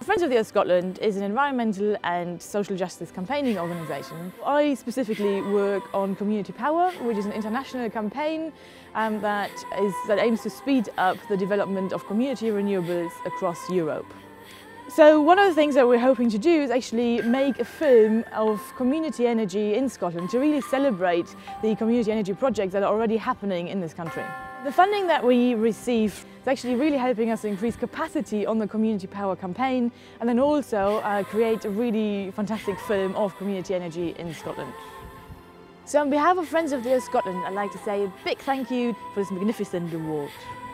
Friends of the Earth Scotland is an environmental and social justice campaigning organisation. I specifically work on Community Power, which is an international campaign that aims to speed up the development of community renewables across Europe. So one of the things that we're hoping to do is actually make a film of community energy in Scotland to really celebrate the community energy projects that are already happening in this country. The funding that we receive is actually really helping us increase capacity on the Community Power campaign and then also create a really fantastic film of community energy in Scotland. So on behalf of Friends of the Earth Scotland, I'd like to say a big thank you for this magnificent award.